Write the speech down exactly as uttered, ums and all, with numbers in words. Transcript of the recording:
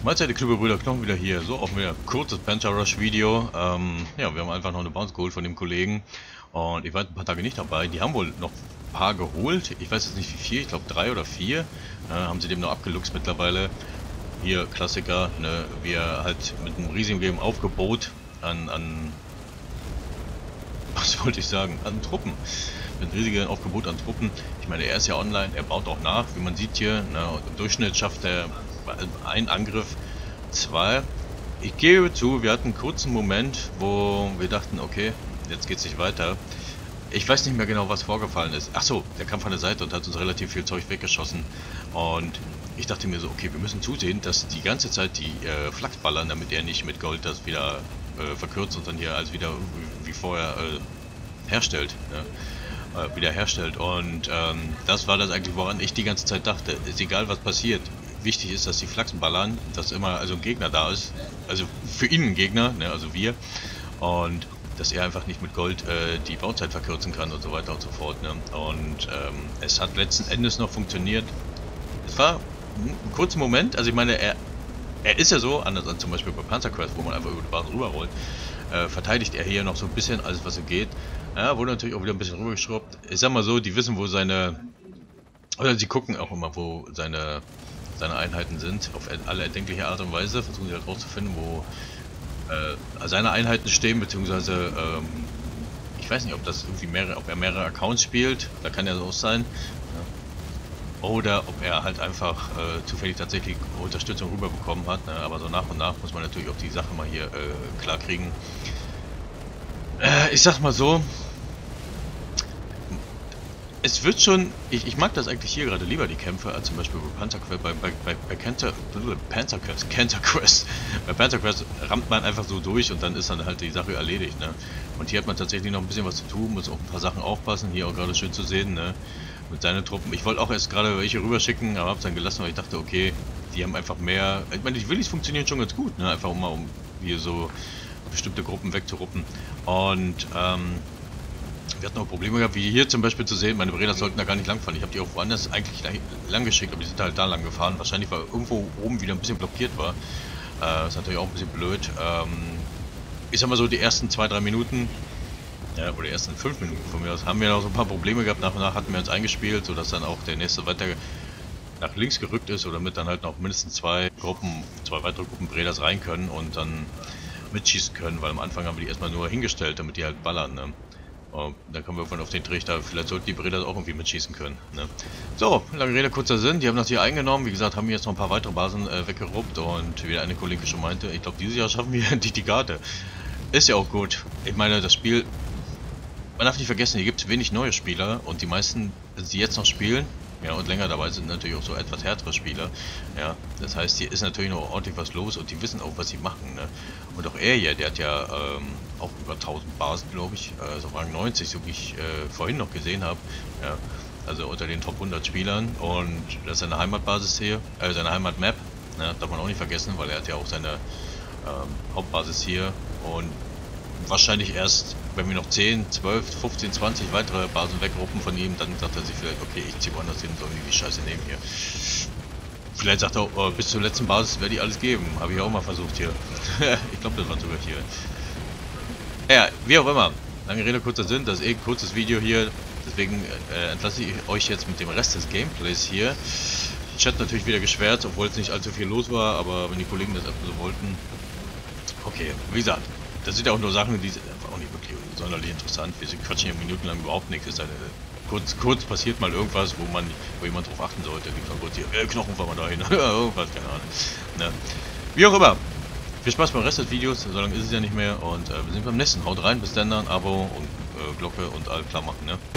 Mahlzeit, die Klüberbrüder Knochen wieder hier. So, auch wieder ein kurzes Panzer Rush Video. Ähm, ja, wir haben einfach noch eine Bounce geholt von dem Kollegen. Und ich war ein paar Tage nicht dabei. Die haben wohl noch ein paar geholt. Ich weiß jetzt nicht wie viel, ich glaube drei oder vier. Äh, haben sie dem noch abgeluchst mittlerweile. Hier, Klassiker, ne, wie er halt mit einem riesigen Aufgebot an, an, was wollte ich sagen, an Truppen. Mit einem riesigen Aufgebot an Truppen. Ich meine, er ist ja online, er baut auch nach, wie man sieht hier. Ne, im Durchschnitt schafft er ein Angriff, zwei. Ich gebe zu, wir hatten einen kurzen Moment, wo wir dachten, okay, jetzt geht's nicht weiter. Ich weiß nicht mehr genau, was vorgefallen ist. Ach so, der kam von der Seite und hat uns relativ viel Zeug weggeschossen. Und ich dachte mir so, okay, wir müssen zusehen, dass die ganze Zeit die äh, Flak ballern, damit er nicht mit Gold das wieder äh, verkürzt und dann hier als wieder wie vorher äh, herstellt. Ja. Äh, wieder herstellt. Und ähm, das war das eigentlich, woran ich die ganze Zeit dachte. Ist egal, was passiert. Wichtig ist, dass die Flachsen ballern, dass immer also ein Gegner da ist, also für ihn ein Gegner, ne, also wir, und dass er einfach nicht mit Gold äh, die Bauzeit verkürzen kann und so weiter und so fort. Ne. Und ähm, es hat letzten Endes noch funktioniert. Es war ein kurzer Moment, also ich meine, er, er ist ja so, anders als zum Beispiel bei Panzer Quest, wo man einfach über die Basen rüberrollt, äh, verteidigt er hier noch so ein bisschen alles, was er geht. Ja, wurde natürlich auch wieder ein bisschen rübergeschraubt. Ich sag mal so, die wissen, wo seine, oder sie gucken auch immer, wo seine seine Einheiten sind, auf alle erdenkliche Art und Weise, versuchen sie halt rauszufinden, wo äh, seine Einheiten stehen, beziehungsweise ähm, ich weiß nicht, ob das irgendwie mehrere, ob er mehrere Accounts spielt, da kann ja so sein, ja. Oder ob er halt einfach äh, zufällig tatsächlich Unterstützung rüberbekommen hat, ne? Aber so nach und nach muss man natürlich auch die Sache mal hier äh, klar kriegen. Äh, ich sag mal so, es wird schon, ich, ich mag das eigentlich hier gerade lieber, die Kämpfe, als zum Beispiel bei Panzer Quest, bei, bei, bei, bei Canter, Panzer Quest, Canter Quest. Bei Panzer Quest rammt man einfach so durch und dann ist dann halt die Sache erledigt, ne? Und hier hat man tatsächlich noch ein bisschen was zu tun, muss auf ein paar Sachen aufpassen, hier auch gerade schön zu sehen, ne? Mit seinen Truppen. Ich wollte auch erst gerade welche rüberschicken, aber hab's dann gelassen, weil ich dachte, okay, die haben einfach mehr, ich meine, die Willis funktionieren schon ganz gut, ne? Einfach um mal, um hier so bestimmte Gruppen wegzuruppen. Und, ähm, wir hatten auch Probleme gehabt, wie hier zum Beispiel zu sehen, meine Bräder sollten da gar nicht lang fahren. Ich habe die auch woanders eigentlich lang geschickt, aber die sind halt da lang gefahren. Wahrscheinlich, weil irgendwo oben wieder ein bisschen blockiert war. Äh, ist natürlich auch ein bisschen blöd. Ähm, ich sag mal so, die ersten zwei, drei Minuten, ja, oder die ersten fünf Minuten von mir aus, haben wir noch so ein paar Probleme gehabt. Nach und nach hatten wir uns eingespielt, sodass dann auch der nächste weiter nach links gerückt ist, oder damit dann halt noch mindestens zwei Gruppen, zwei weitere Gruppen Bräders rein können und dann mitschießen können, weil am Anfang haben wir die erstmal nur hingestellt, damit die halt ballern, ne? Und dann kommen wir von auf den Trichter, vielleicht sollten die Bräder auch irgendwie mitschießen können, ne? So, lange Rede, kurzer Sinn, die haben das hier eingenommen, wie gesagt, haben jetzt noch ein paar weitere Basen äh, weggeruppt und wie der eine Kollege schon meinte, ich glaube, dieses Jahr schaffen wir endlich die Karte. Ist ja auch gut, ich meine, das Spiel, man darf nicht vergessen, hier gibt es wenig neue Spieler und die meisten, die jetzt noch spielen, ja, und länger dabei sind natürlich auch so etwas härtere Spieler, ja, das heißt, hier ist natürlich noch ordentlich was los und die wissen auch, was sie machen, ne? Und auch er hier, der hat ja ähm, auch über tausend Basen, glaube ich, äh, so Rang neunzig, so wie ich äh, vorhin noch gesehen habe, ja, also unter den Top hundert Spielern, und das ist seine Heimatbasis hier, äh, seine Heimatmap, ne, darf man auch nicht vergessen, weil er hat ja auch seine ähm, Hauptbasis hier und wahrscheinlich erst, wenn wir noch zehn, zwölf, fünfzehn, zwanzig weitere Basen wegruppen von ihm, dann sagt er sich vielleicht, okay, ich ziehe woanders hin, soll die Scheiße nehmen hier. Vielleicht sagt er, oh, bis zur letzten Basis werde ich alles geben. Habe ich auch mal versucht hier. Ich glaube, das war sogar hier. Ja, wie auch immer. Lange Rede, kurzer Sinn. Das ist eh ein kurzes Video hier. Deswegen äh, entlasse ich euch jetzt mit dem Rest des Gameplays hier. Chat natürlich wieder geschwärzt, obwohl es nicht allzu viel los war. Aber wenn die Kollegen das einfach so wollten. Okay, wie gesagt. Das sind ja auch nur Sachen, die sind einfach auch nicht wirklich sonderlich interessant. Wir sind quatschen hier minutenlang überhaupt nichts. Ist eine, kurz, kurz passiert mal irgendwas, wo man, wo jemand drauf achten sollte. Gibt dann kurz hier, äh, Knochen fahren wir da hin. Irgendwas, keine Ahnung. Ne? Wie auch immer. Viel Spaß beim Rest des Videos. So lange ist es ja nicht mehr. Und äh, wir sind beim nächsten. Haut rein, bis dann, Abo und äh, Glocke und all klar machen. Ne?